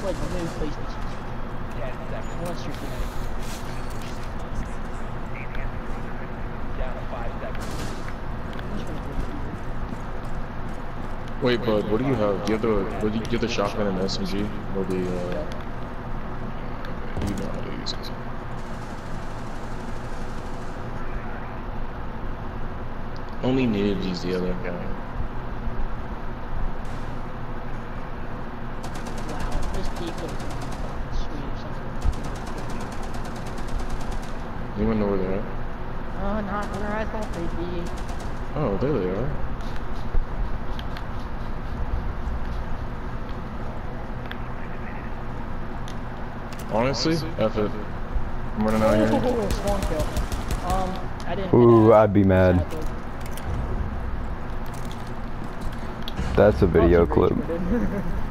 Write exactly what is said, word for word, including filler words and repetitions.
like new PlayStation. Ten seconds. Unless you're kidding. Down to five seconds. Wait, bud, what do you have? Do you have the what do you, do you have the shotgun and the S M G or the uh? You know how to use it. Only Nibs is the other guy. Wow, this peak looks sweet or something. Anyone know where they're at? Oh, not where I thought they'd be. Oh, there they are. Honestly, F it. I'm running out here. Oh, spawn kill. Um, I didn't. Ooh, I'd be mad. That's a video clip.